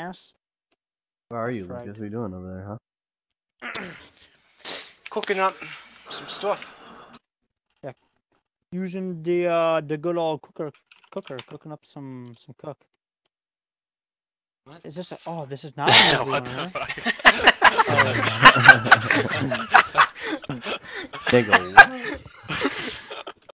gas. Where are you, That's right. Lucas? What are you doing over there, huh? Cooking up some stuff. Using the good old cooker, cooking up some cook. What? Is this a, oh, this is not a movie What one, the huh? fuck? Oh. Nigga,